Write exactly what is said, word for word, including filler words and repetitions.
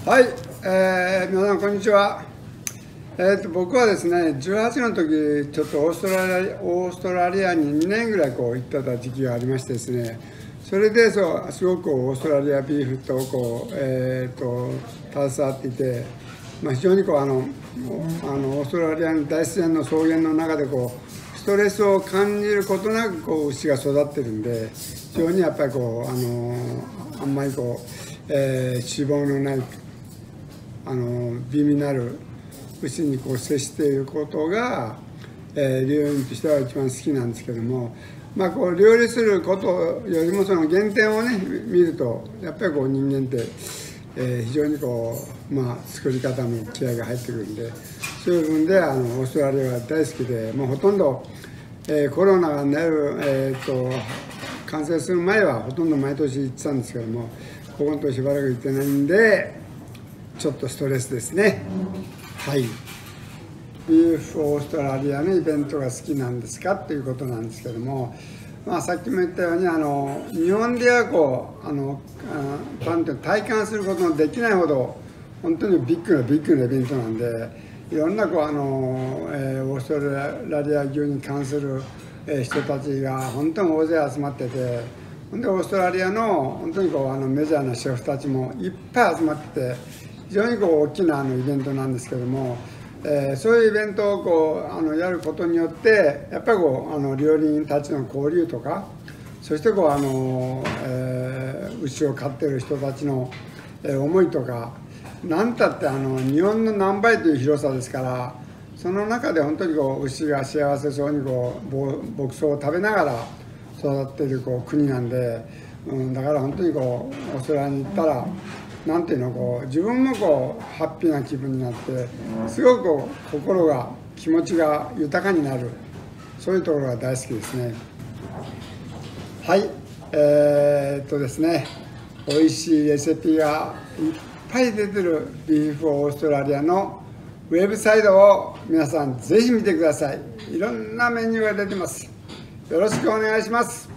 はい、えー、皆さんこんにちは。えー、と僕はですね、じゅうはちの時ちょっとオーストラリアオーストラリアににねんぐらいこう行ってた時期がありましてですね、それでそうすごくオーストラリアビーフとこう、えー、と携わっていて、まあ、非常にこうあのあのオーストラリアの大自然の草原の中でこうストレスを感じることなくこう牛が育ってるんで、非常にやっぱりこうあのあんまりこう、えー、脂肪のないあの美味なる牛にこう接していることが、えー、料理人としては一番好きなんですけども、まあ、こう料理することよりもその原点をね見るとやっぱりこう人間って、えー、非常にこう、まあ、作り方の気合が入ってくるんで、そういう部分であのオーストラリアが大好きで、もうほとんど、えー、コロナがなる、えー、と感染する前はほとんど毎年行ってたんですけども、ここのとしばらく行ってないんでちょっとストレスですね。はい。ビーフオーストラリアのイベントが好きなんですかということなんですけども、まあ、さっきも言ったようにあの日本ではこうあのあの体感することのできないほど本当にビッグなビッグなイベントなんで、いろんなこうあの、えー、オーストラリア牛に関する人たちが本当に大勢集まってて、ほんでオーストラリアの本当にこうあのメジャーなシェフたちもいっぱい集まってて、非常にこう大きなあのイベントなんですけども、えー、そういうイベントをこうあのやることによってやっぱりこうあの料理人たちの交流とか、そしてこうあの、えー、牛を飼ってる人たちの、えー、思いとか、何たってあの日本の何倍という広さですから、その中で本当にこう牛が幸せそうにこう牧草を食べながら育っているこう国なんで、うん、だから本当にこうオーストラリアに行ったらなんていうのこう自分もこうハッピーな気分になって、すごくこう心が気持ちが豊かになる、そういうところが大好きですね。はい、えー、っとですね美味しいレシピがいっぱい出てるビーフオーストラリアのウェブサイトを皆さんぜひ見てください。いろんなメニューが出てます。よろしくお願いします。